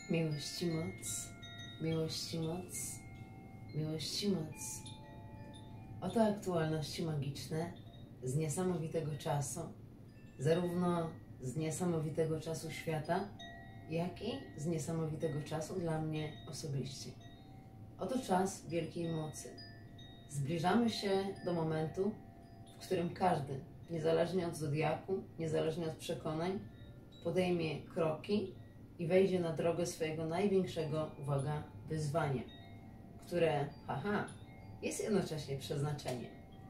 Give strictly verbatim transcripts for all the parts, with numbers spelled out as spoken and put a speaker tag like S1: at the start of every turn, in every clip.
S1: Miłości moc, miłości moc, miłości moc. Oto aktualności magiczne z niesamowitego czasu, zarówno z niesamowitego czasu świata, jak i z niesamowitego czasu dla mnie osobiście. Oto czas wielkiej mocy. Zbliżamy się do momentu, w którym każdy, niezależnie od zodiaku, niezależnie od przekonań, podejmie kroki i wejdzie na drogę swojego największego, uwaga, wyzwania, które, haha, jest jednocześnie przeznaczeniem.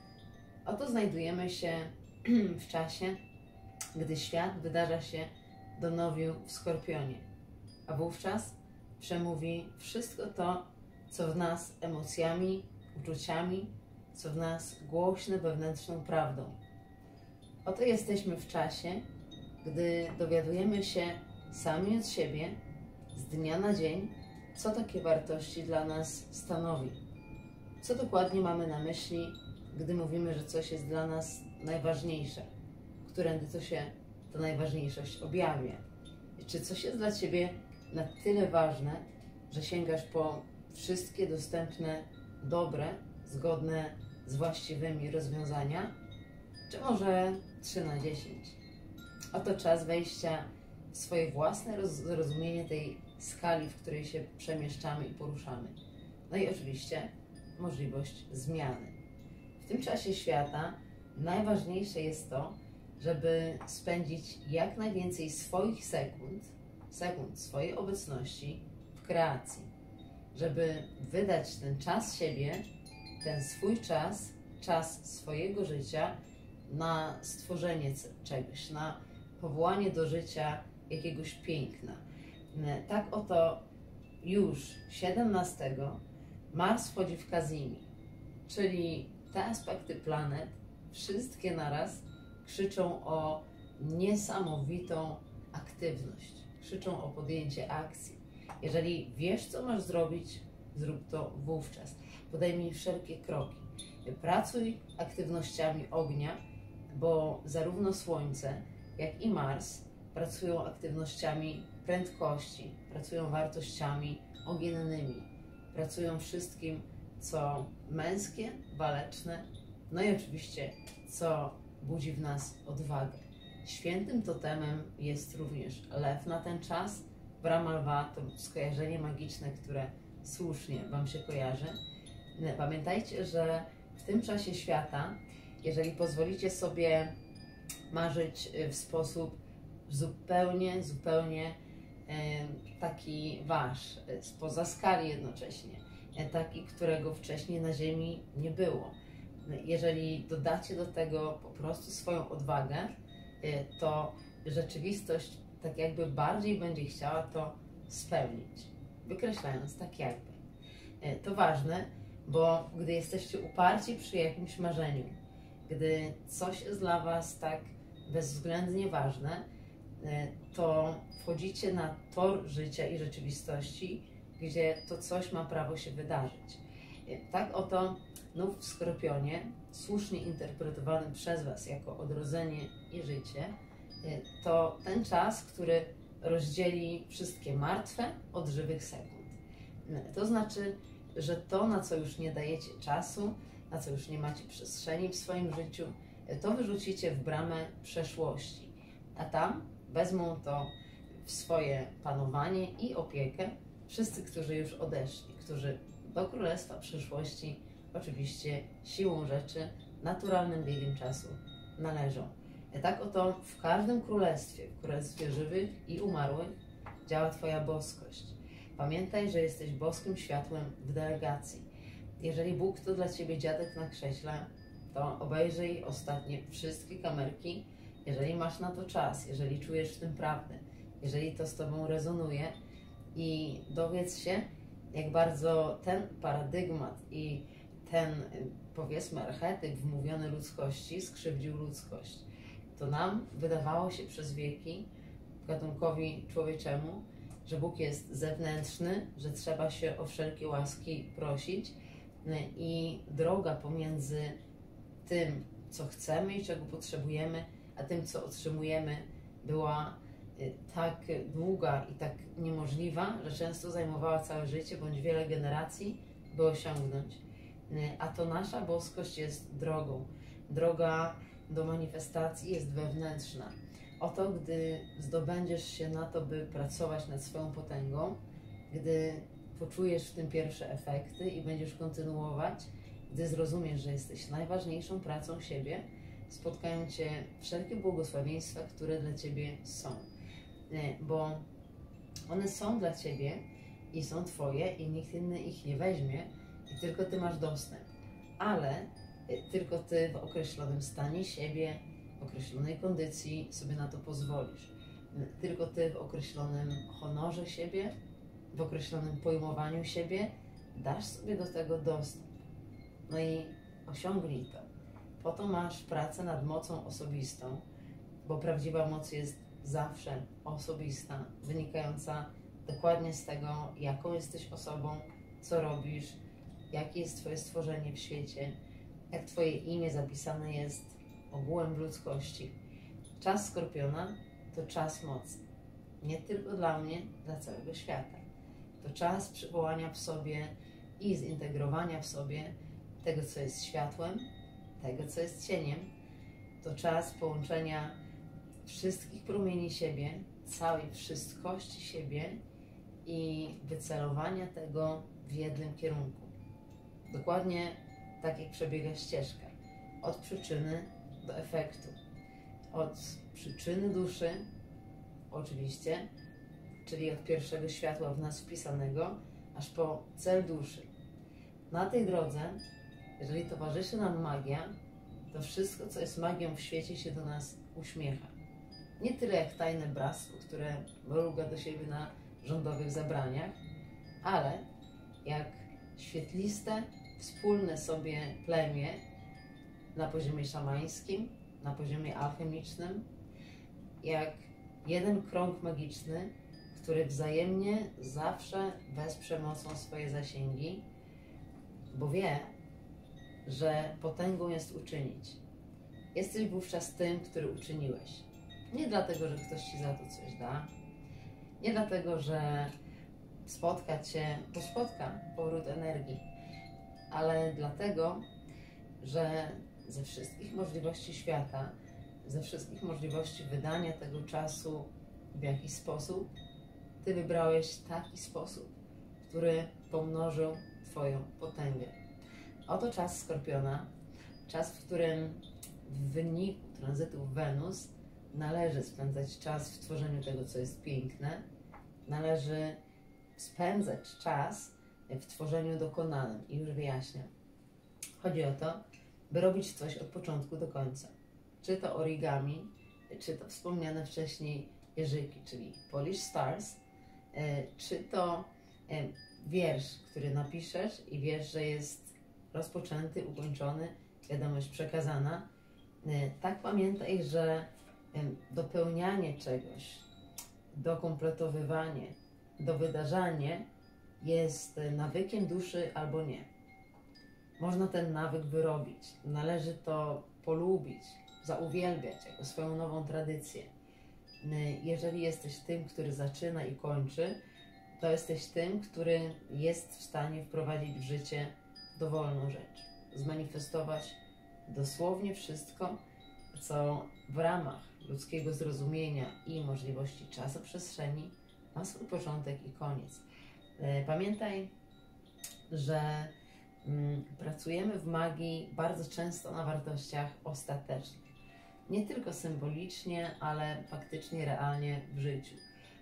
S1: Oto znajdujemy się w czasie, gdy świat wydarza się do nowiu w Skorpionie, a wówczas przemówi wszystko to, co w nas emocjami, uczuciami, co w nas głośne wewnętrzną prawdą. Oto jesteśmy w czasie, gdy dowiadujemy się sami od siebie, z dnia na dzień, co takie wartości dla nas stanowi. Co dokładnie mamy na myśli, gdy mówimy, że coś jest dla nas najważniejsze, którędy to się ta najważniejszość objawia. Czy coś jest dla Ciebie na tyle ważne, że sięgasz po wszystkie dostępne, dobre, zgodne z właściwymi rozwiązania, czy może trzy na dziesięć? Oto czas wejścia w swoje własne zrozumienie tej skali, w której się przemieszczamy i poruszamy. No i oczywiście możliwość zmiany. W tym czasie świata najważniejsze jest to, żeby spędzić jak najwięcej swoich sekund, sekund swojej obecności w kreacji. Żeby wydać ten czas siebie, ten swój czas, czas swojego życia na stworzenie czegoś, na powołanie do życia jakiegoś piękna. Tak oto już siedemnastego Mars wchodzi w Kazimi, czyli te aspekty planet, wszystkie naraz krzyczą o niesamowitą aktywność, krzyczą o podjęcie akcji. Jeżeli wiesz, co masz zrobić, zrób to wówczas. Podejmij wszelkie kroki. Pracuj aktywnościami ognia, bo zarówno Słońce, jak i Mars pracują aktywnościami prędkości, pracują wartościami ogiennymi, pracują wszystkim, co męskie, waleczne, no i oczywiście, co budzi w nas odwagę. Świętym totemem jest również lew na ten czas. Brahma lwa to skojarzenie magiczne, które słusznie Wam się kojarzy. Pamiętajcie, że w tym czasie świata, jeżeli pozwolicie sobie marzyć w sposób zupełnie, zupełnie taki Wasz, spoza skali jednocześnie, taki, którego wcześniej na Ziemi nie było. Jeżeli dodacie do tego po prostu swoją odwagę, to rzeczywistość tak jakby bardziej będzie chciała to spełnić, wykreślając tak jakby. To ważne, bo gdy jesteście uparci przy jakimś marzeniu, gdy coś jest dla Was tak bezwzględnie ważne, to wchodzicie na tor życia i rzeczywistości, gdzie to coś ma prawo się wydarzyć. Tak oto nów w Skorpionie, słusznie interpretowany przez Was jako odrodzenie i życie, to ten czas, który rozdzieli wszystkie martwe od żywych sekund. To znaczy, że to, na co już nie dajecie czasu, na co już nie macie przestrzeni w swoim życiu, to wyrzucicie w bramę przeszłości, a tam wezmą to w swoje panowanie i opiekę wszyscy, którzy już odeszli, którzy do Królestwa Przyszłości oczywiście siłą rzeczy, naturalnym biegiem czasu należą. Tak oto w każdym królestwie, w królestwie żywych i umarłych, działa Twoja boskość. Pamiętaj, że jesteś boskim światłem w delegacji. Jeżeli Bóg to dla Ciebie dziadek na krześle, to obejrzyj ostatnie wszystkie kamerki, jeżeli masz na to czas, jeżeli czujesz w tym prawdę, jeżeli to z Tobą rezonuje, i dowiedz się, jak bardzo ten paradygmat i ten, powiedzmy, archetyp wmówiony ludzkości skrzywdził ludzkość. To nam wydawało się przez wieki, gatunkowi człowieczemu, że Bóg jest zewnętrzny, że trzeba się o wszelkie łaski prosić i droga pomiędzy tym, co chcemy i czego potrzebujemy, a tym, co otrzymujemy, była tak długa i tak niemożliwa, że często zajmowała całe życie bądź wiele generacji, by osiągnąć. A to nasza boskość jest drogą. Droga do manifestacji jest wewnętrzna. Oto, gdy zdobędziesz się na to, by pracować nad swoją potęgą, gdy poczujesz w tym pierwsze efekty i będziesz kontynuować, gdy zrozumiesz, że jesteś najważniejszą pracą siebie, spotkają Cię wszelkie błogosławieństwa, które dla Ciebie są. Bo one są dla Ciebie i są Twoje i nikt inny ich nie weźmie i tylko Ty masz dostęp. Ale tylko Ty w określonym stanie siebie, w określonej kondycji sobie na to pozwolisz. Tylko Ty w określonym honorze siebie, w określonym pojmowaniu siebie dasz sobie do tego dostęp. No i osiągnij to. Po to masz pracę nad mocą osobistą, bo prawdziwa moc jest zawsze osobista, wynikająca dokładnie z tego, jaką jesteś osobą, co robisz, jakie jest Twoje stworzenie w świecie, jak Twoje imię zapisane jest ogółem ludzkości. Czas Skorpiona to czas mocy. Nie tylko dla mnie, dla całego świata. To czas przywołania w sobie i zintegrowania w sobie tego, co jest światłem, tego, co jest cieniem. To czas połączenia wszystkich promieni siebie, całej wszystkości siebie i wycelowania tego w jednym kierunku. Dokładnie tak, jak przebiega ścieżka. Od przyczyny do efektu. Od przyczyny duszy, oczywiście, czyli od pierwszego światła w nas wpisanego, aż po cel duszy. Na tej drodze, jeżeli towarzyszy nam magia, to wszystko, co jest magią w świecie, się do nas uśmiecha. Nie tyle jak tajne bractwo, które mruga do siebie na rządowych zebraniach, ale jak świetliste, wspólne sobie plemię na poziomie szamańskim, na poziomie alchemicznym, jak jeden krąg magiczny, który wzajemnie zawsze wesprze mocą swoje zasięgi, bo wie, że potęgą jest uczynić. Jesteś wówczas tym, który uczyniłeś. Nie dlatego, że ktoś Ci za to coś da, nie dlatego, że spotka Cię, bo spotka powrót energii, ale dlatego, że ze wszystkich możliwości świata, ze wszystkich możliwości wydania tego czasu w jakiś sposób, Ty wybrałeś taki sposób, który pomnożył Twoją potęgę. Oto czas Skorpiona, czas, w którym w wyniku tranzytów Wenus należy spędzać czas w tworzeniu tego, co jest piękne, należy spędzać czas w tworzeniu dokonanym. I już wyjaśniam. Chodzi o to, by robić coś od początku do końca. Czy to origami, czy to wspomniane wcześniej jeżyki, czyli Polish Stars, czy to wiersz, który napiszesz i wiesz, że jest rozpoczęty, ukończony, wiadomość przekazana. Tak pamiętaj, że dopełnianie czegoś, dokompletowywanie, dowydarzanie jest nawykiem duszy albo nie. Można ten nawyk wyrobić, należy to polubić, zauwielbiać jako swoją nową tradycję. Jeżeli jesteś tym, który zaczyna i kończy, to jesteś tym, który jest w stanie wprowadzić w życie dowolną rzecz. Zmanifestować dosłownie wszystko, co w ramach ludzkiego zrozumienia i możliwości czasoprzestrzeni ma swój początek i koniec. Pamiętaj, że mm, pracujemy w magii bardzo często na wartościach ostatecznych. Nie tylko symbolicznie, ale faktycznie, realnie w życiu.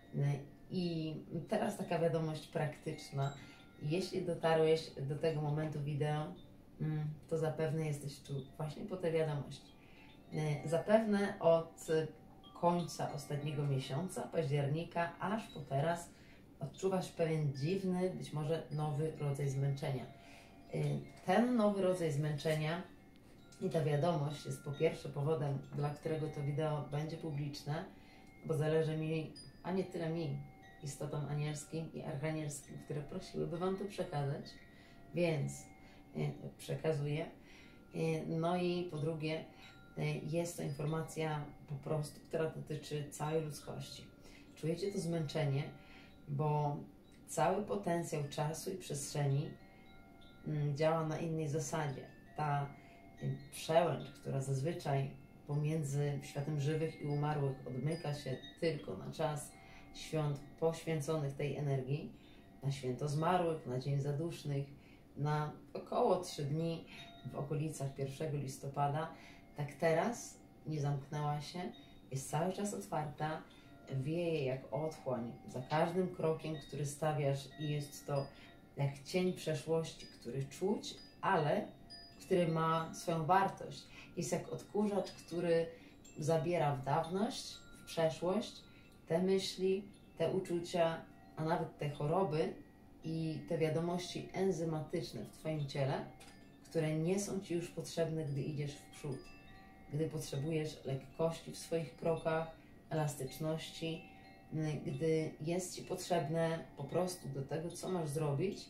S1: I teraz taka wiadomość praktyczna. Jeśli dotarłeś do tego momentu wideo, to zapewne jesteś tu właśnie po tę wiadomość. Zapewne od końca ostatniego miesiąca, października, aż po teraz odczuwasz pewien dziwny, być może nowy rodzaj zmęczenia. Ten nowy rodzaj zmęczenia i ta wiadomość jest po pierwsze powodem, dla którego to wideo będzie publiczne, bo zależy mi, a nie tyle mi, istotom anielskim i archanielskim, które prosiłyby Wam to przekazać, więc przekazuję. No i po drugie, jest to informacja po prostu, która dotyczy całej ludzkości. czujecie to zmęczenie, bo cały potencjał czasu i przestrzeni mm, działa na innej zasadzie. Ta y, przełęcz, która zazwyczaj pomiędzy światem żywych i umarłych odmyka się tylko na czas świąt poświęconych tej energii, na święto zmarłych, na Dzień Zadusznych, na około trzy dni w okolicach pierwszego listopada, tak teraz nie zamknęła się, jest cały czas otwarta, wieje jak otchłań za każdym krokiem, który stawiasz i jest to jak cień przeszłości, który czuć, ale który ma swoją wartość. Jest jak odkurzacz, który zabiera w dawność, w przeszłość te myśli, te uczucia, a nawet te choroby i te wiadomości enzymatyczne w Twoim ciele, które nie są Ci już potrzebne, gdy idziesz w przód, gdy potrzebujesz lekkości w swoich krokach, elastyczności, gdy jest Ci potrzebne po prostu do tego, co masz zrobić,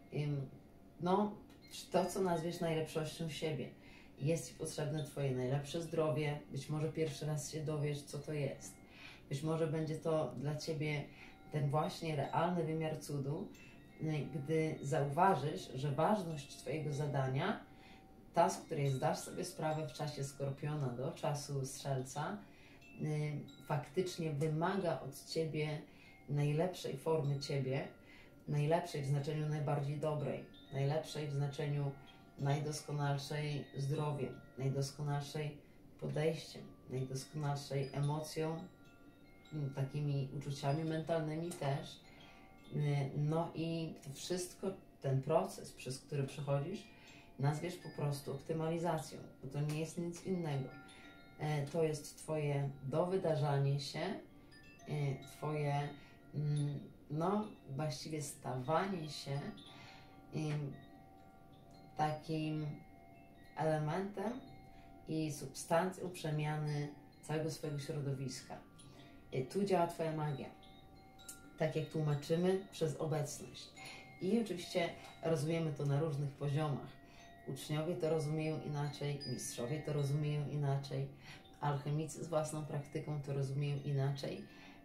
S1: no, to, co nazwiesz najlepszością siebie. Jest Ci potrzebne Twoje najlepsze zdrowie, być może pierwszy raz się dowiesz, co to jest. Być może będzie to dla Ciebie ten właśnie realny wymiar cudu, gdy zauważysz, że ważność Twojego zadania, ta, z której zdasz sobie sprawę w czasie Skorpiona do czasu Strzelca, faktycznie wymaga od Ciebie najlepszej formy Ciebie, najlepszej w znaczeniu najbardziej dobrej, najlepszej w znaczeniu najdoskonalszej zdrowiem, najdoskonalszej podejściem, najdoskonalszej emocją, takimi uczuciami mentalnymi też. No i to wszystko, ten proces, przez który przechodzisz, nazwiesz po prostu optymalizacją, bo to nie jest nic innego. To jest Twoje dowydarzanie się, Twoje, no właściwie stawanie się takim elementem i substancją przemiany całego swojego środowiska. Tu działa Twoja magia. Tak jak tłumaczymy, przez obecność. I oczywiście rozumiemy to na różnych poziomach. Uczniowie to rozumieją inaczej, mistrzowie to rozumieją inaczej, alchemicy z własną praktyką to rozumieją inaczej,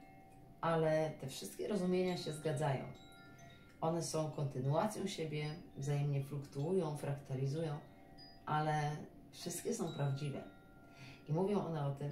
S1: ale te wszystkie rozumienia się zgadzają. One są kontynuacją siebie, wzajemnie fluktuują, fraktalizują, ale wszystkie są prawdziwe. I mówią one o tym,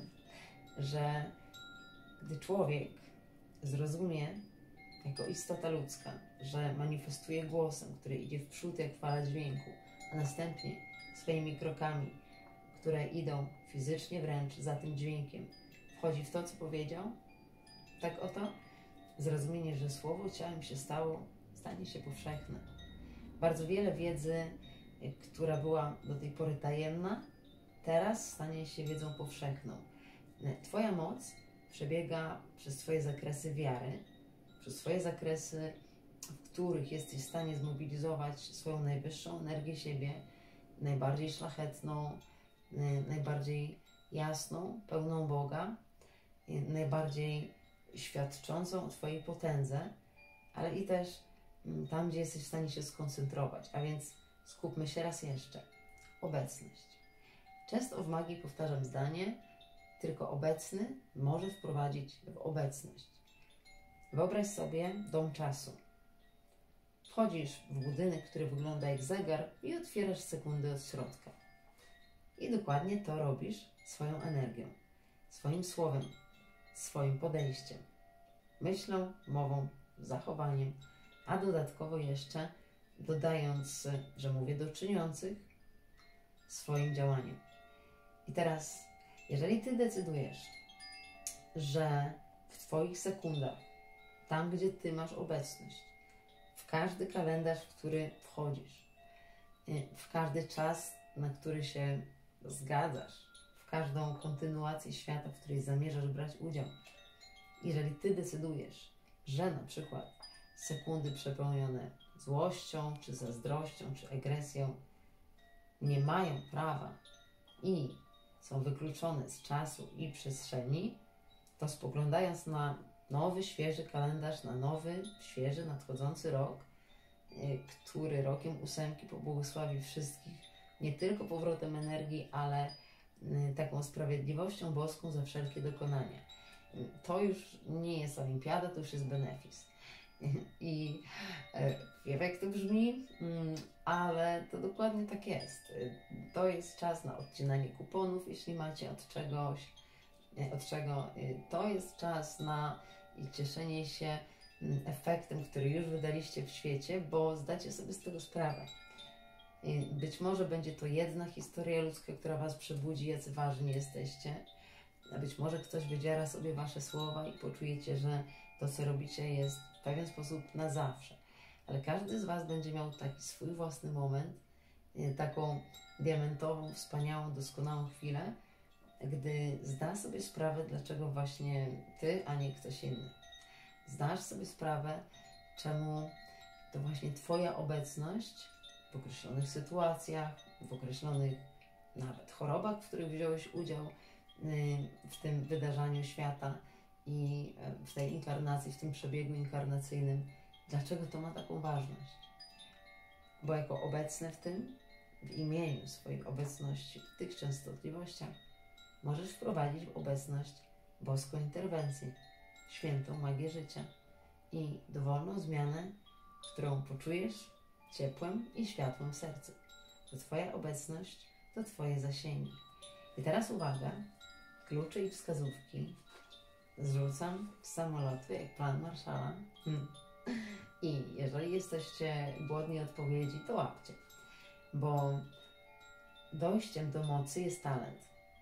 S1: że gdy człowiek zrozumie jako istota ludzka, że manifestuje głosem, który idzie w przód jak fala dźwięku, a następnie swoimi krokami, które idą fizycznie wręcz za tym dźwiękiem, wchodzi w to, co powiedział, tak oto zrozumienie, że słowo ciałem się stało, stanie się powszechne. Bardzo wiele wiedzy, która była do tej pory tajemna, teraz stanie się wiedzą powszechną. Twoja moc przebiega przez Twoje zakresy wiary, przez Twoje zakresy, w których jesteś w stanie zmobilizować swoją najwyższą energię siebie, najbardziej szlachetną, najbardziej jasną, pełną Boga, najbardziej świadczącą o Twojej potędze, ale i też tam, gdzie jesteś w stanie się skoncentrować. A więc skupmy się raz jeszcze. Obecność. Często w magii powtarzam zdanie, tylko obecny może wprowadzić w obecność. Wyobraź sobie dom czasu. Wchodzisz w budynek, który wygląda jak zegar i otwierasz sekundy od środka. I dokładnie to robisz swoją energią, swoim słowem, swoim podejściem, myślą, mową, zachowaniem, a dodatkowo jeszcze dodając, że mówię do czyniących, swoim działaniem. I teraz, jeżeli Ty decydujesz, że w Twoich sekundach, tam gdzie Ty masz obecność, w każdy kalendarz, w który wchodzisz, w każdy czas, na który się zgadzasz, w każdą kontynuację świata, w której zamierzasz brać udział, jeżeli Ty decydujesz, że na przykład sekundy przepełnione złością, czy zazdrością, czy agresją nie mają prawa i są wykluczone z czasu i przestrzeni, to spoglądając na nowy, świeży kalendarz, na nowy, świeży, nadchodzący rok, który rokiem ósemki pobłogosławi wszystkich nie tylko powrotem energii, ale taką sprawiedliwością boską za wszelkie dokonania. to już nie jest olimpiada, to już jest benefis. I wiem, jak to brzmi, ale to dokładnie tak jest. To jest czas na odcinanie kuponów, jeśli macie od czegoś, od czego. To jest czas na cieszenie się efektem, który już wydaliście w świecie, bo zdacie sobie z tego sprawę. Być może będzie to jedna historia ludzka, która Was przebudzi, jacy ważni jesteście. A być może ktoś wydziera sobie Wasze słowa i poczujecie, że to, co robicie, jest w pewien sposób na zawsze. Ale każdy z Was będzie miał taki swój własny moment, taką diamentową, wspaniałą, doskonałą chwilę, gdy zda sobie sprawę, dlaczego właśnie Ty, a nie ktoś inny. Zdasz sobie sprawę, czemu to właśnie Twoja obecność w określonych sytuacjach, w określonych nawet chorobach, w których wziąłeś udział w tym wydarzaniu świata i w tej inkarnacji, w tym przebiegu inkarnacyjnym, dlaczego to ma taką ważność? Bo jako obecny w tym, w imieniu swojej obecności w tych częstotliwościach, możesz wprowadzić w obecność boską interwencję, świętą magię życia i dowolną zmianę, którą poczujesz ciepłem i światłem w sercu. To Twoja obecność, to Twoje zasięgi. I teraz uwaga, klucze i wskazówki zrzucam z samolotu jak plan Marszala. Hmm. I jeżeli jesteście głodni odpowiedzi, to łapcie, bo dojściem do mocy jest talent.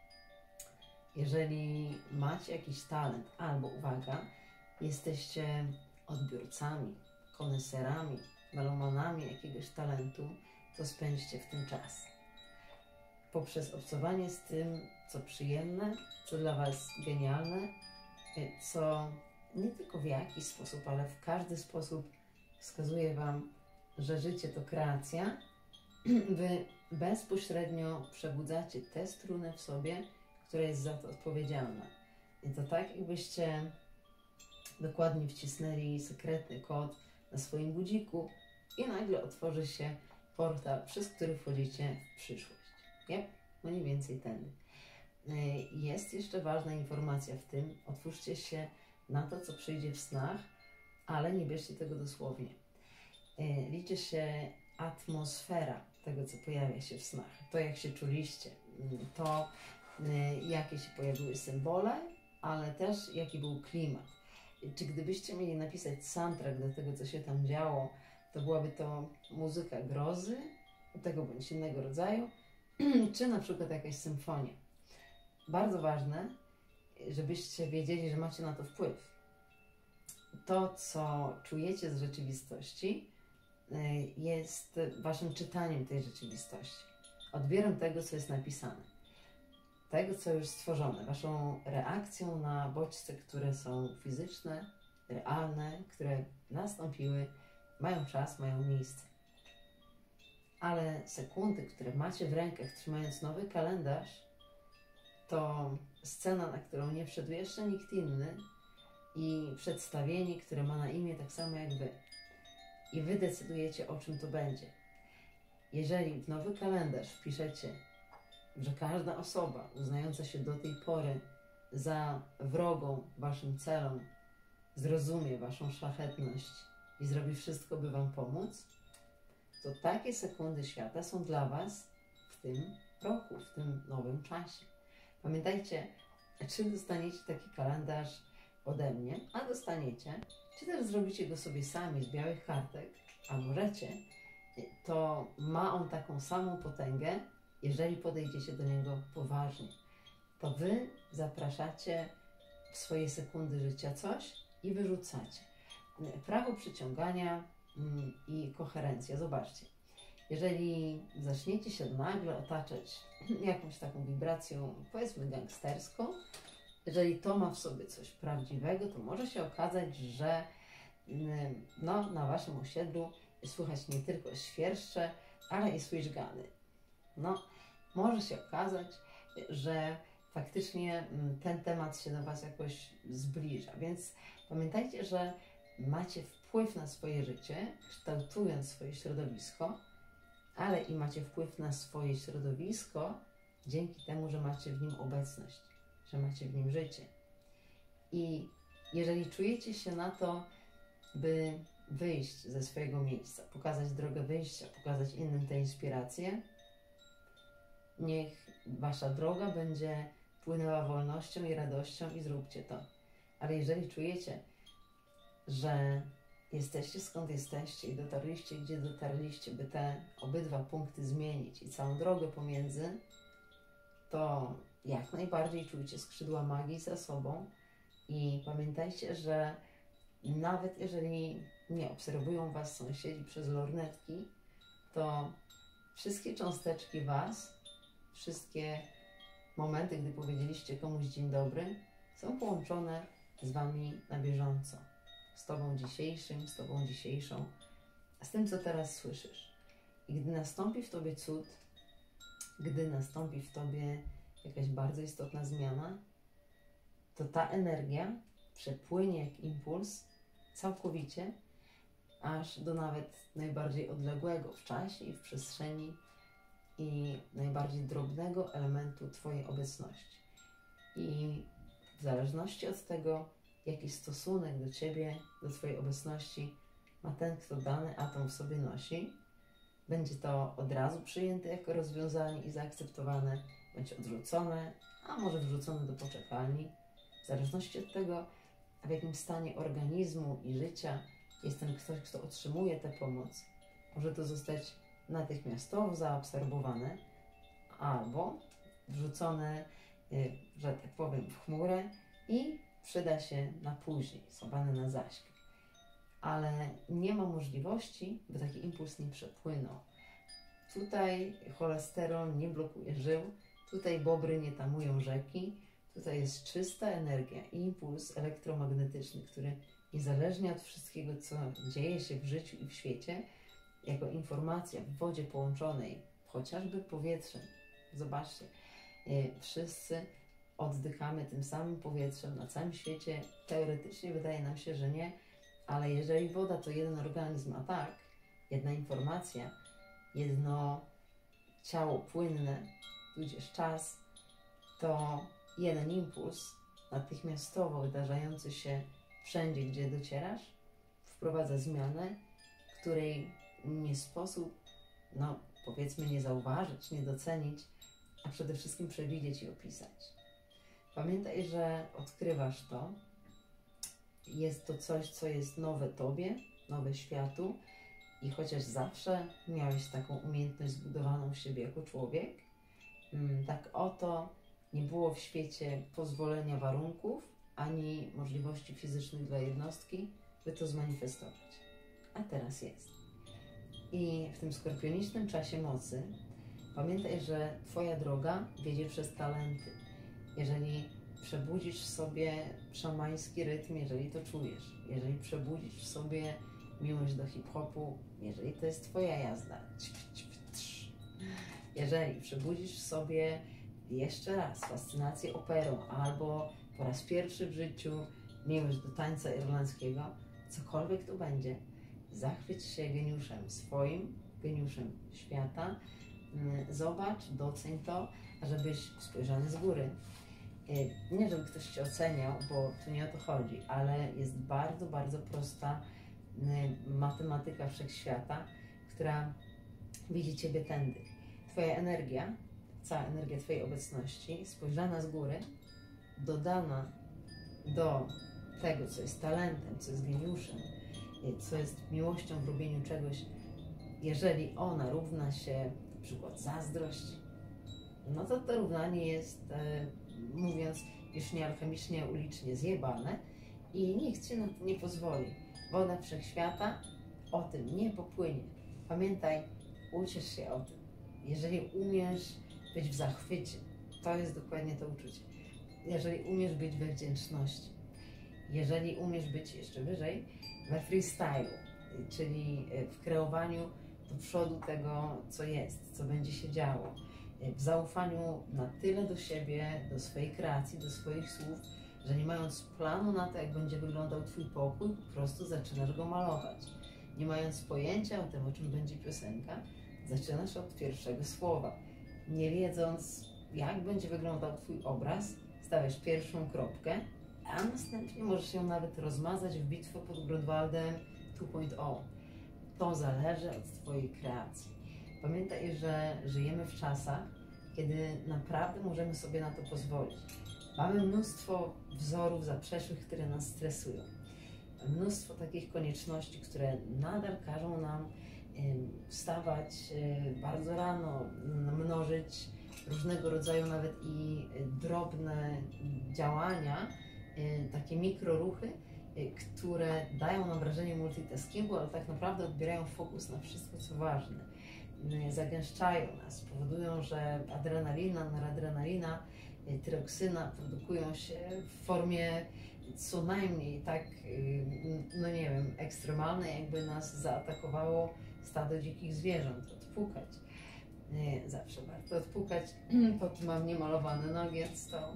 S1: Jeżeli macie jakiś talent, albo uwaga, jesteście odbiorcami, koneserami, melomanami jakiegoś talentu, to spędźcie w tym czas. Poprzez obcowanie z tym, co przyjemne, co dla Was genialne, co nie tylko w jakiś sposób, ale w każdy sposób wskazuje Wam, że życie to kreacja, Wy bezpośrednio przebudzacie tę strunę w sobie, która jest za to odpowiedzialna. I to tak, jakbyście dokładnie wcisnęli sekretny kod na swoim budziku i nagle otworzy się portal, przez który wchodzicie w przyszłość. Yep, mniej więcej tędy. Jest jeszcze ważna informacja w tym, otwórzcie się na to, co przyjdzie w snach, ale nie bierzcie tego dosłownie. Liczy się atmosfera tego, co pojawia się w snach. To, jak się czuliście, to jakie się pojawiły symbole, ale też jaki był klimat. Czy gdybyście mieli napisać soundtrack do tego, co się tam działo, to byłaby to muzyka grozy, tego bądź innego rodzaju, czy na przykład jakaś symfonia. Bardzo ważne, żebyście wiedzieli, że macie na to wpływ. To, co czujecie z rzeczywistości, jest Waszym czytaniem tej rzeczywistości, odbiorem tego, co jest napisane, tego, co już stworzone, Waszą reakcją na bodźce, które są fizyczne, realne, które nastąpiły, mają czas, mają miejsce. Ale sekundy, które macie w rękach, trzymając nowy kalendarz, to scena, na którą nie wszedł jeszcze nikt inny i przedstawienie, które ma na imię tak samo jak Wy. I Wy decydujecie, o czym to będzie. Jeżeli w nowy kalendarz wpiszecie, że każda osoba uznająca się do tej pory za wrogą Waszym celom zrozumie Waszą szlachetność i zrobi wszystko, by Wam pomóc, to takie sekundy świata są dla Was w tym roku, w tym nowym czasie. Pamiętajcie, czy dostaniecie taki kalendarz ode mnie, a dostaniecie, czy też zrobicie go sobie sami z białych kartek, a możecie, to ma on taką samą potęgę, jeżeli podejdziecie do niego poważnie. To Wy zapraszacie w swoje sekundy życia coś i wyrzucacie. Prawo przyciągania i koherencja. Zobaczcie, jeżeli zaczniecie się nagle otaczać jakąś taką wibracją, powiedzmy gangsterską, jeżeli to ma w sobie coś prawdziwego, to może się okazać, że no, na Waszym osiedlu słychać nie tylko świerszcze, ale i słyszgany. No, może się okazać, że faktycznie ten temat się do Was jakoś zbliża, więc pamiętajcie, że macie wpływ na swoje życie, kształtując swoje środowisko, ale i macie wpływ na swoje środowisko dzięki temu, że macie w nim obecność, że macie w nim życie. I jeżeli czujecie się na to, by wyjść ze swojego miejsca, pokazać drogę wyjścia, pokazać innym te inspiracje, niech wasza droga będzie płynęła wolnością i radością i zróbcie to. Ale jeżeli czujecie, że jesteście skąd jesteście i dotarliście gdzie dotarliście, by te obydwa punkty zmienić i całą drogę pomiędzy, to jak najbardziej czujcie skrzydła magii za sobą i pamiętajcie, że nawet jeżeli nie obserwują was sąsiedzi przez lornetki, to wszystkie cząsteczki was, wszystkie momenty, gdy powiedzieliście komuś dzień dobry, są połączone z wami na bieżąco. Z tobą dzisiejszym, z tobą dzisiejszą, z tym, co teraz słyszysz. I gdy nastąpi w tobie cud, gdy nastąpi w tobie jakaś bardzo istotna zmiana, to ta energia przepłynie jak impuls całkowicie, aż do nawet najbardziej odległego w czasie i w przestrzeni i najbardziej drobnego elementu twojej obecności. I w zależności od tego, jaki stosunek do ciebie, do twojej obecności ma ten, kto dany atom w sobie nosi, będzie to od razu przyjęte jako rozwiązanie i zaakceptowane, bądź odrzucone, a może wrzucone do poczekalni. W zależności od tego, w jakim stanie organizmu i życia jest ten ktoś, kto otrzymuje tę pomoc, może to zostać natychmiastowo zaabsorbowane albo wrzucone, że tak powiem, w chmurę i przyda się na później, schowane na zaśpię. Ale nie ma możliwości, by taki impuls nie przepłynął. Tutaj cholesterol nie blokuje żył, tutaj bobry nie tamują rzeki, tutaj jest czysta energia i impuls elektromagnetyczny, który niezależnie od wszystkiego, co dzieje się w życiu i w świecie, jako informacja w wodzie połączonej chociażby powietrzem. Zobaczcie, wszyscy oddychamy tym samym powietrzem na całym świecie. Teoretycznie wydaje nam się, że nie, ale jeżeli woda to jeden organizm, a tak, jedna informacja, jedno ciało płynne, tudzież czas, to jeden impuls natychmiastowo wydarzający się wszędzie, gdzie docierasz, wprowadza zmianę, której nie sposób, no powiedzmy, nie zauważyć, nie docenić, a przede wszystkim przewidzieć i opisać. Pamiętaj, że odkrywasz to. Jest to coś, co jest nowe tobie, nowe światu i chociaż zawsze miałeś taką umiejętność zbudowaną w siebie jako człowiek, tak oto nie było w świecie pozwolenia warunków ani możliwości fizycznych dla jednostki, by to zmanifestować. A teraz jest. I w tym skorpionicznym czasie mocy pamiętaj, że twoja droga wiedzie przez talenty. Jeżeli przebudzisz w sobie szamański rytm, jeżeli to czujesz, jeżeli przebudzisz w sobie miłość do hip-hopu, jeżeli to jest twoja jazda, jeżeli przebudzisz w sobie jeszcze raz fascynację operą albo po raz pierwszy w życiu miłość do tańca irlandzkiego, cokolwiek to będzie, zachwyć się geniuszem swoim, geniuszem świata, zobacz, doceń to, żebyś spojrzany z góry. Nie, żeby ktoś cię oceniał, bo tu nie o to chodzi, ale jest bardzo, bardzo prosta matematyka wszechświata, która widzi ciebie tędy. Twoja energia, cała energia twojej obecności, spojrzana z góry, dodana do tego, co jest talentem, co jest geniuszem, co jest miłością w robieniu czegoś, jeżeli ona równa się na przykład zazdrość, no to to równanie jest, e, mówiąc już nie alchemicznie, ulicznie, zjebane i nikt ci na to nie pozwoli. Woda wszechświata o tym nie popłynie. Pamiętaj, uciesz się o tym. Jeżeli umiesz być w zachwycie, to jest dokładnie to uczucie. Jeżeli umiesz być we wdzięczności, jeżeli umiesz być jeszcze wyżej, we freestylu, czyli w kreowaniu do przodu tego, co jest, co będzie się działo, w zaufaniu na tyle do siebie, do swojej kreacji, do swoich słów, że nie mając planu na to, jak będzie wyglądał twój pokój, po prostu zaczynasz go malować. Nie mając pojęcia o tym, o czym będzie piosenka, zaczynasz od pierwszego słowa. Nie wiedząc, jak będzie wyglądał twój obraz, stawiasz pierwszą kropkę a następnie możesz ją nawet rozmazać w bitwę pod Grunwaldem dwa zero. To zależy od Twojej kreacji. Pamiętaj, że żyjemy w czasach, kiedy naprawdę możemy sobie na to pozwolić. Mamy mnóstwo wzorów zaprzeszłych, które nas stresują. Mnóstwo takich konieczności, które nadal każą nam wstawać bardzo rano, mnożyć różnego rodzaju nawet i drobne działania, takie mikroruchy, które dają nam wrażenie multitaskingu, ale tak naprawdę odbierają fokus na wszystko, co ważne. Zagęszczają nas, powodują, że adrenalina, noradrenalina, tyroksyna produkują się w formie co najmniej tak, no nie wiem, ekstremalnej, jakby nas zaatakowało stado dzikich zwierząt. Odpukać. Zawsze warto odpukać, póki mam niemalowane nogi od stołu.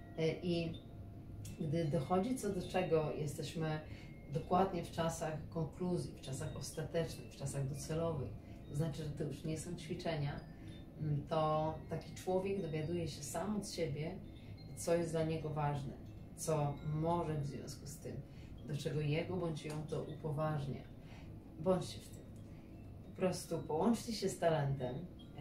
S1: I gdy dochodzi co do czego, jesteśmy dokładnie w czasach konkluzji, w czasach ostatecznych, w czasach docelowych, to znaczy, że to już nie są ćwiczenia, to taki człowiek dowiaduje się sam od siebie, co jest dla niego ważne, co może w związku z tym, do czego jego bądź ją to upoważnia. Bądźcie w tym. Po prostu połączcie się z talentem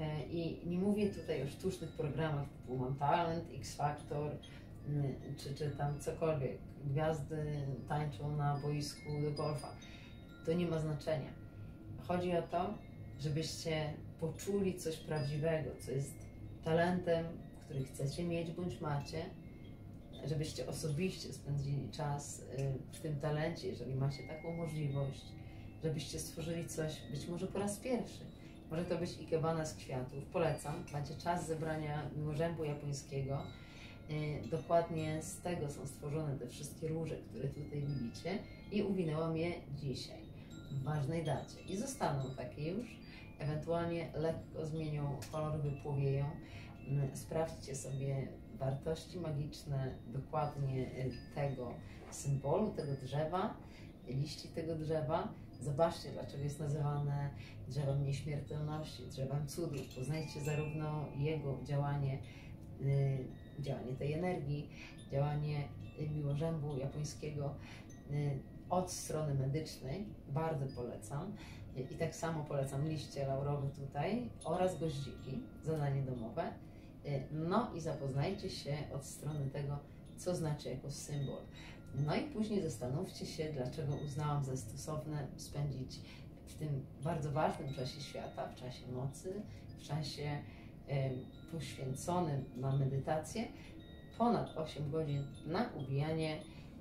S1: i nie mówię tutaj o sztucznych programach typu Mam Talent, X Factor, czy, czy tam cokolwiek. Gwiazdy tańczą na boisku do golfa. To nie ma znaczenia. Chodzi o to, żebyście poczuli coś prawdziwego, co jest talentem, który chcecie mieć bądź macie, żebyście osobiście spędzili czas w tym talencie, jeżeli macie taką możliwość, żebyście stworzyli coś być może po raz pierwszy. Może to być ikebana z kwiatów. Polecam. Macie czas zebrania miłożębu japońskiego. Dokładnie z tego są stworzone te wszystkie róże, które tutaj widzicie, i uwinęłam je dzisiaj, w ważnej dacie. I zostaną takie już. Ewentualnie lekko zmienią kolor, wypłowieją. Sprawdźcie sobie wartości magiczne dokładnie tego symbolu, tego drzewa, liści tego drzewa. Zobaczcie, dlaczego jest nazywane drzewem nieśmiertelności, drzewem cudów. Poznajcie zarówno jego działanie, yy, działanie tej energii, działanie miłożębu japońskiego yy, od strony medycznej. Bardzo polecam. Yy, I tak samo polecam liście laurowe tutaj oraz goździki, zadanie domowe. Yy, no i zapoznajcie się od strony tego, co znaczy jako symbol. No i później zastanówcie się, dlaczego uznałam za stosowne spędzić w tym bardzo ważnym czasie świata, w czasie nocy, w czasie y, poświęconym na medytację, ponad osiem godzin na ubijanie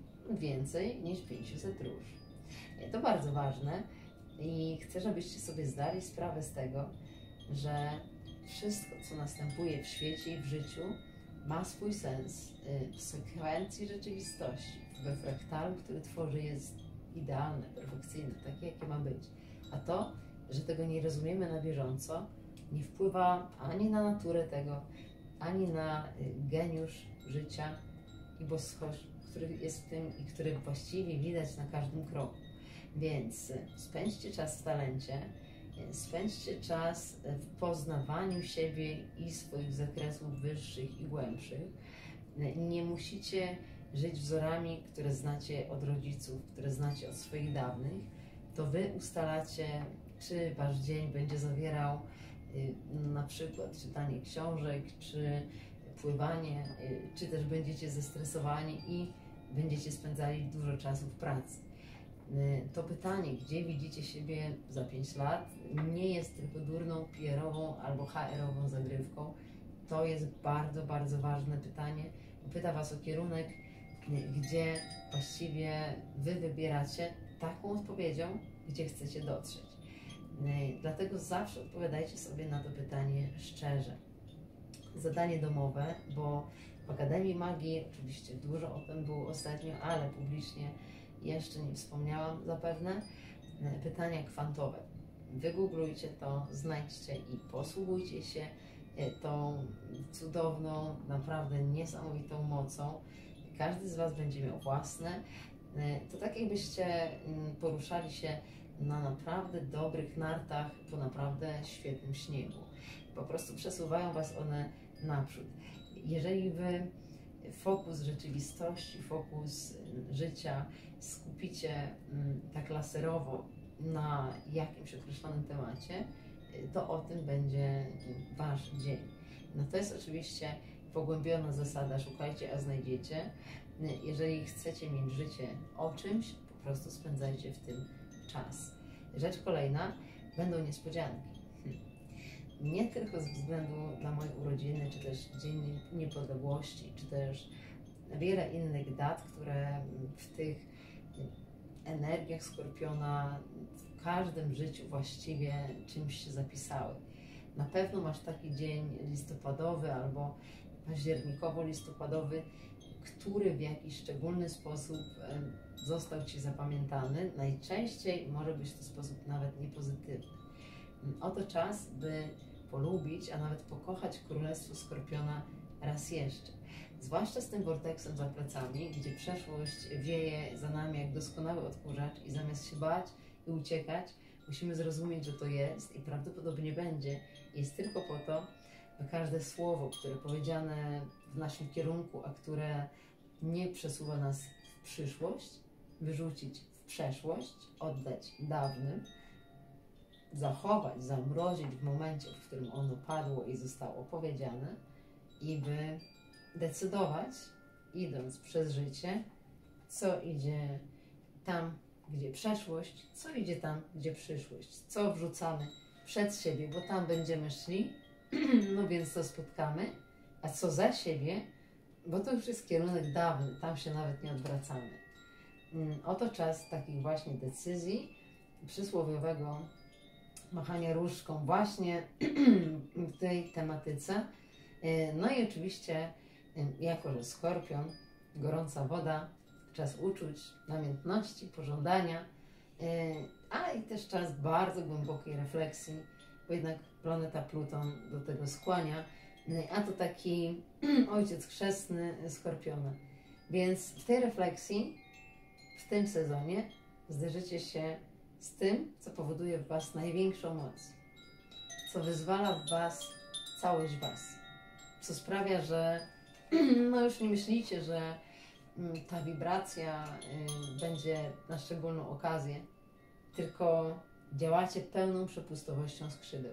S1: więcej niż pięćset róż. To bardzo ważne i chcę, żebyście sobie zdali sprawę z tego, że wszystko, co następuje w świecie i w życiu, ma swój sens w sekwencji rzeczywistości. We fraktalu, który tworzy, jest idealne, perfekcyjne, takie jakie ma być. A to, że tego nie rozumiemy na bieżąco, nie wpływa ani na naturę tego, ani na geniusz życia i boskość, który jest w tym i który właściwie widać na każdym kroku. Więc spędźcie czas w talencie, spędźcie czas w poznawaniu siebie i swoich zakresów wyższych i głębszych. Nie musicie żyć wzorami, które znacie od rodziców, które znacie od swoich dawnych. To wy ustalacie, czy wasz dzień będzie zawierał y, na przykład czytanie książek, czy pływanie, y, czy też będziecie zestresowani i będziecie spędzali dużo czasu w pracy. Y, to pytanie, gdzie widzicie siebie za pięć lat, nie jest tylko durną P R-ową albo H R-ową zagrywką. To jest bardzo, bardzo ważne pytanie. Pyta was o kierunek, gdzie właściwie wy wybieracie taką odpowiedzią, gdzie chcecie dotrzeć. Dlatego zawsze odpowiadajcie sobie na to pytanie szczerze. Zadanie domowe, bo w Akademii Magii oczywiście dużo o tym było ostatnio, ale publicznie jeszcze nie wspomniałam zapewne. Pytania kwantowe. Wygooglujcie to, znajdźcie i posługujcie się tą cudowną, naprawdę niesamowitą mocą. Każdy z was będzie miał własne. To tak jakbyście poruszali się na naprawdę dobrych nartach po naprawdę świetnym śniegu. Po prostu przesuwają was one naprzód. Jeżeli wy fokus rzeczywistości, fokus życia skupicie tak laserowo na jakimś określonym temacie, to o tym będzie Wasz dzień. No to jest oczywiście pogłębiona zasada, szukajcie, a znajdziecie. Jeżeli chcecie mieć życie o czymś, po prostu spędzajcie w tym czas. Rzecz kolejna, będą niespodzianki. Nie tylko ze względu na moje urodziny, czy też Dzień Niepodległości, czy też wiele innych dat, które w tych energiach Skorpiona w każdym życiu właściwie czymś się zapisały. Na pewno masz taki dzień listopadowy albo październikowo-listopadowy, który w jakiś szczególny sposób został Ci zapamiętany. Najczęściej może być to sposób nawet niepozytywny. Oto czas, by polubić, a nawet pokochać Królestwo Skorpiona raz jeszcze. Zwłaszcza z tym vorteksem za plecami, gdzie przeszłość wieje za nami jak doskonały odkurzacz i zamiast się bać i uciekać, musimy zrozumieć, że to jest i prawdopodobnie będzie. Jest tylko po to, by każde słowo, które powiedziane w naszym kierunku, a które nie przesuwa nas w przyszłość, wyrzucić w przeszłość, oddać dawnym, zachować, zamrozić w momencie, w którym ono padło i zostało powiedziane i by decydować, idąc przez życie, co idzie tam, gdzie przeszłość, co idzie tam, gdzie przyszłość, co wrzucamy przed siebie, bo tam będziemy szli, no więc to spotkamy, a co za siebie, bo to już jest kierunek dawny, tam się nawet nie odwracamy. Oto czas takich właśnie decyzji, przysłowiowego machania różdżką właśnie w tej tematyce. No i oczywiście, jako że Skorpion, gorąca woda, czas uczuć, namiętności, pożądania, a i też czas bardzo głębokiej refleksji, bo jednak planeta Pluton do tego skłania, a to taki ojciec chrzestny Skorpiona. Więc w tej refleksji, w tym sezonie zderzycie się z tym, co powoduje w Was największą moc, co wyzwala w Was całość Was, co sprawia, że no już nie myślicie, że ta wibracja będzie na szczególną okazję, tylko działacie pełną przepustowością skrzydeł.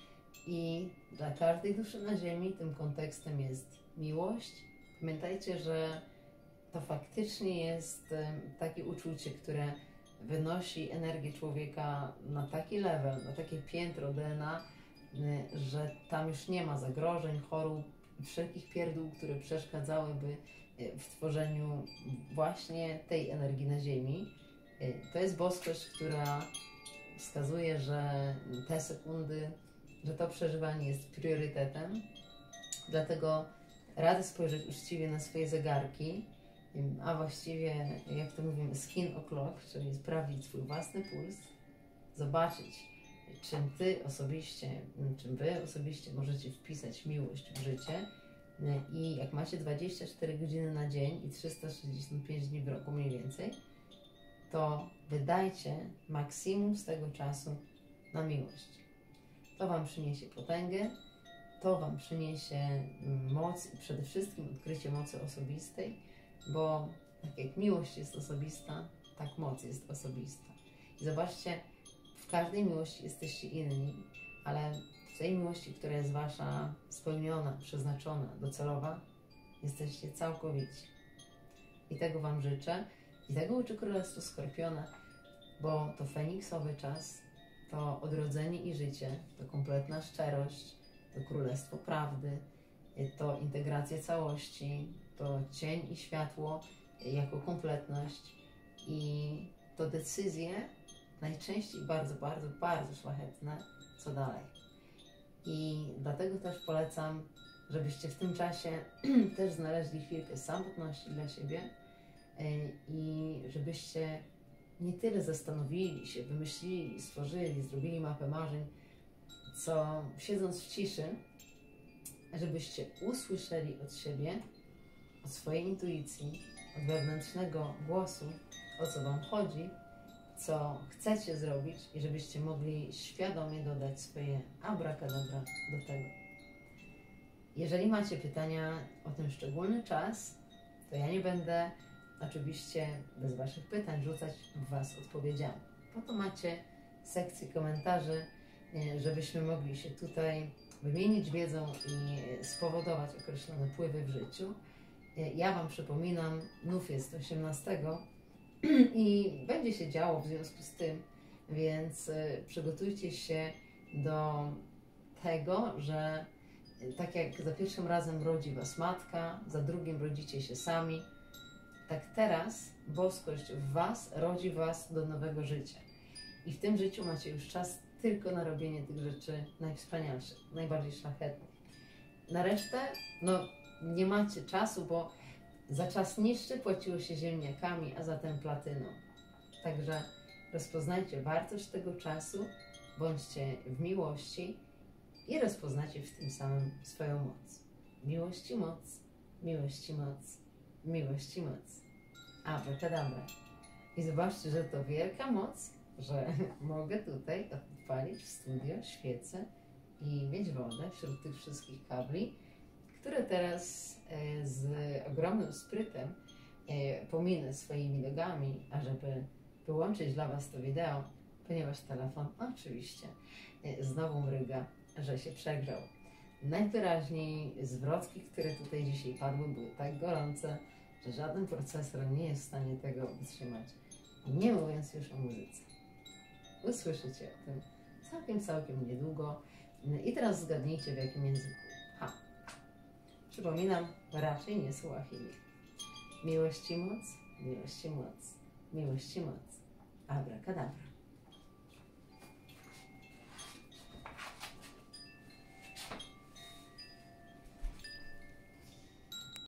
S1: I dla każdej duszy na ziemi tym kontekstem jest miłość. Pamiętajcie, że to faktycznie jest takie uczucie, które wynosi energię człowieka na taki level, na takie piętro D N A, że tam już nie ma zagrożeń, chorób i wszelkich pierdół, które przeszkadzałyby w tworzeniu właśnie tej energii na ziemi. To jest boskość, która wskazuje, że te sekundy, że to przeżywanie jest priorytetem. Dlatego radzę spojrzeć uczciwie na swoje zegarki, a właściwie, jak to mówimy, skin o'clock, czyli sprawdzić swój własny puls, zobaczyć, czym Ty osobiście, czym Wy osobiście możecie wpisać miłość w życie. I jak macie dwadzieścia cztery godziny na dzień i trzysta sześćdziesiąt pięć dni w roku mniej więcej, to wydajcie maksimum z tego czasu na miłość. To Wam przyniesie potęgę, to Wam przyniesie moc i przede wszystkim odkrycie mocy osobistej, bo tak jak miłość jest osobista, tak moc jest osobista. I zobaczcie, w każdej miłości jesteście inni, ale w tej miłości, która jest Wasza spełniona, przeznaczona, docelowa, jesteście całkowici. I tego Wam życzę. I tego uczy Królestwo Skorpiona, bo to feniksowy czas, to odrodzenie i życie, to kompletna szczerość, to Królestwo Prawdy, to integracja całości, to cień i światło jako kompletność i to decyzje najczęściej bardzo, bardzo, bardzo szlachetne, co dalej. I dlatego też polecam, żebyście w tym czasie też znaleźli chwilkę samotności dla siebie i żebyście nie tyle zastanowili się, wymyślili, stworzyli, zrobili mapę marzeń, co siedząc w ciszy, żebyście usłyszeli od siebie, od swojej intuicji, od wewnętrznego głosu, o co Wam chodzi, co chcecie zrobić i żebyście mogli świadomie dodać swoje abracadabra do tego. Jeżeli macie pytania o ten szczególny czas, to ja nie będę oczywiście bez Waszych pytań rzucać w Was odpowiedziami. Po to macie sekcję komentarzy, żebyśmy mogli się tutaj wymienić wiedzą i spowodować określone wpływy w życiu. Ja Wam przypominam, nów jest osiemnastego i będzie się działo w związku z tym, więc przygotujcie się do tego, że tak jak za pierwszym razem rodzi Was matka, za drugim rodzicie się sami, tak teraz boskość w Was rodzi Was do nowego życia. I w tym życiu macie już czas tylko na robienie tych rzeczy najwspanialszych, najbardziej szlachetnych. Na resztę, no nie macie czasu, bo za czas niższy płaciło się ziemniakami, a zatem platyną. Także rozpoznajcie wartość tego czasu, bądźcie w miłości i rozpoznacie w tym samym swoją moc. Miłości moc, miłości moc, miłości moc. Abracadabra. I zobaczcie, że to wielka moc, że mogę tutaj odpalić w studio świecę i mieć wodę wśród tych wszystkich kabli, które teraz e, z ogromnym sprytem e, pominę swoimi nogami, ażeby wyłączyć dla Was to wideo, ponieważ telefon oczywiście e, znowu mryga, że się przegrzał. Najwyraźniej zwrotki, które tutaj dzisiaj padły, były tak gorące, że żaden procesor nie jest w stanie tego wytrzymać. Nie mówiąc już o muzyce. Usłyszycie o tym całkiem, całkiem niedługo. I teraz zgadnijcie, w jakim języku. Ha. Przypominam, raczej nie Suahili. Miłości moc, miłości moc, miłości moc. Abracadabra.